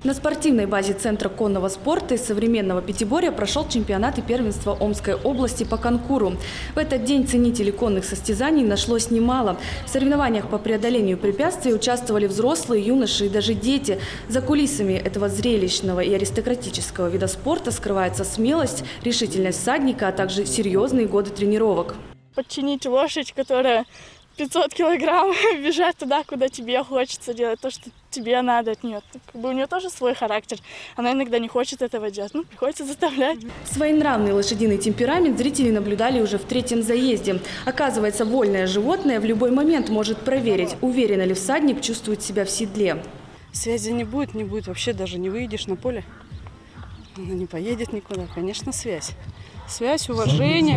На спортивной базе Центра конного спорта и современного пятиборья прошел чемпионат и первенство Омской области по конкуру. В этот день ценителей конных состязаний нашлось немало. В соревнованиях по преодолению препятствий участвовали взрослые, юноши и даже дети. За кулисами этого зрелищного и аристократического вида спорта скрывается смелость, решительность всадника, а также серьезные годы тренировок. Подчинить лошадь, которая 500 килограмм, бежать туда, куда тебе хочется, делать то, что тебе надо от нее. У нее тоже свой характер. Она иногда не хочет этого делать, приходится заставлять. Своенравный лошадиный темперамент зрители наблюдали уже в третьем заезде. Оказывается, вольное животное в любой момент может проверить, уверенно ли всадник чувствует себя в седле. Связи не будет вообще даже не выйдешь на поле. Она не поедет никуда, конечно, связь. Связь, уважение,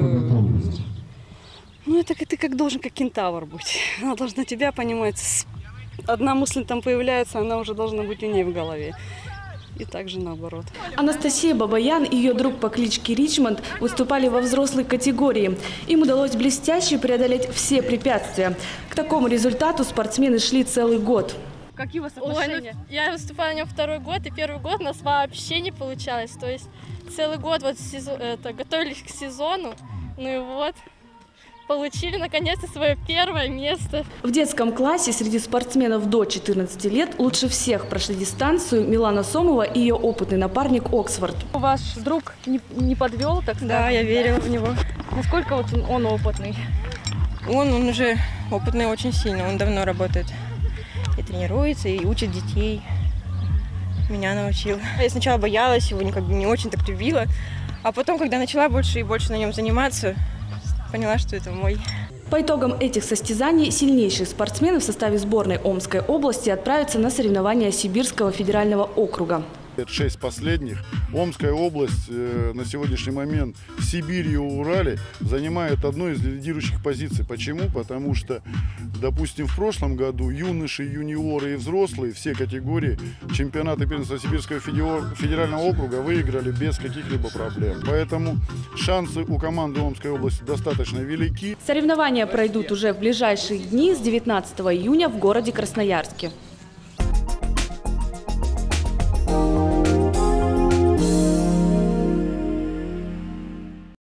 это ты как должен, как кентавр быть. Она должна тебя понимать. Одна мысль там появляется, она уже должна быть у нее в голове. И также наоборот. Анастасия Бабаян и ее друг по кличке Ричмонд выступали во взрослой категории. Им удалось блестяще преодолеть все препятствия. К такому результату спортсмены шли целый год. Какие у вас отношения? Я выступаю на нем второй год, и первый год у нас вообще не получалось. То есть целый год готовились к сезону, получили наконец-то свое первое место. В детском классе среди спортсменов до 14 лет лучше всех прошли дистанцию Милана Сомова и ее опытный напарник Оксфорд. Ваш друг не подвел, так сказать? Да, я верила в него. Насколько он опытный? Он уже опытный очень сильно, он давно работает. И тренируется, и учит детей. Меня научил. Я сначала боялась его, не очень так любила. А потом, когда начала больше и больше на нем заниматься, поняла, что это мой. По итогам этих состязаний сильнейшие спортсмены в составе сборной Омской области отправятся на соревнования Сибирского федерального округа. 6 последних. Омская область на сегодняшний момент в Сибири и Урале занимает одну из лидирующих позиций. Почему? Потому что, допустим, в прошлом году юноши, юниоры и взрослые, все категории чемпионата первенства Сибирского федерального округа выиграли без каких-либо проблем. Поэтому шансы у команды Омской области достаточно велики. Соревнования пройдут уже в ближайшие дни с 19 июня в городе Красноярске.